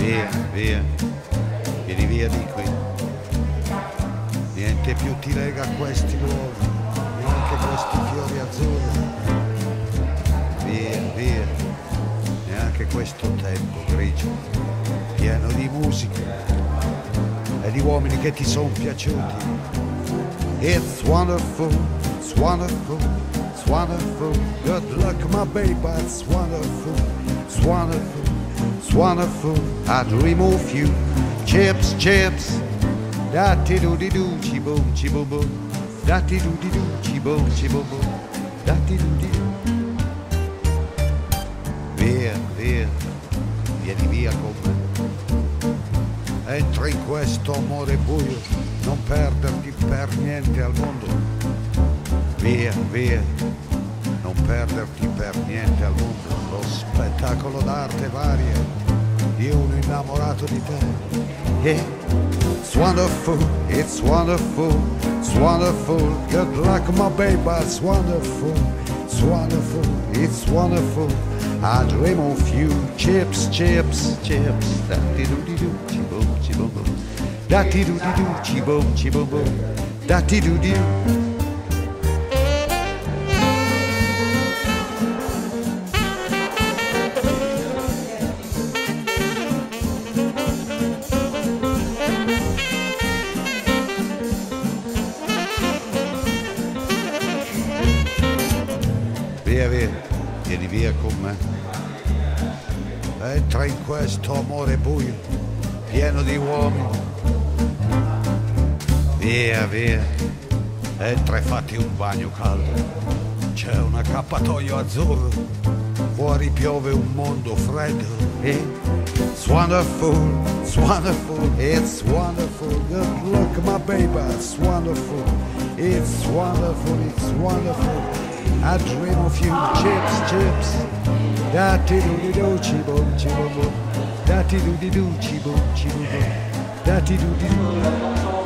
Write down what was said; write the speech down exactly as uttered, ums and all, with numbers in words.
Via, via, vieni via di qui. Niente più ti lega a questi luoghi, neanche questi fiori azzurri. Via, via, neanche questo tempo grigio, pieno di musica e di uomini che ti sono piaciuti. It's wonderful, it's wonderful, it's wonderful. Good luck, my baby, it's wonderful, it's wonderful, it's wonderful. I dream of you. Chips, chips. Da-ti do di do, ci boom, ci boom boom. Da-ti do di do, ci boom, ci boom boom. Da-ti do di do. Via, via, vieni via con me. Entra in questo amore buio, non perderti per niente al mondo. Via, via, non perderti per niente al mondo. Lo spettacolo d'arte varia di uno innamorato di te. Yeah. It's wonderful, it's wonderful, it's wonderful. Good luck, my baby, it's wonderful, it's wonderful, it's wonderful. I dream of you. Chips, chips, chips. Da-ti-do-di-do, ci-boom, ci-boom-boom. Da-ti-do-di-do, ci-boom, ci-boom-boom. Da-ti-do-di-do. Via, via, vieni via con me. Entra in questo amore buio, pieno di uomini. Via, via, entra e fatti un bagno caldo. C'è un accappatoio azzurro, fuori piove un mondo freddo. It's wonderful, it's wonderful, it's wonderful. Good luck, my baby, it's wonderful. It's wonderful, it's wonderful. I dream of you. Chips, chips. Da-ti-do-di-do, ci-boom, ci-boom-boom. Da-ti-do-di-do, ci-boom, ci-boom-boom. Da-ti-do-di-do.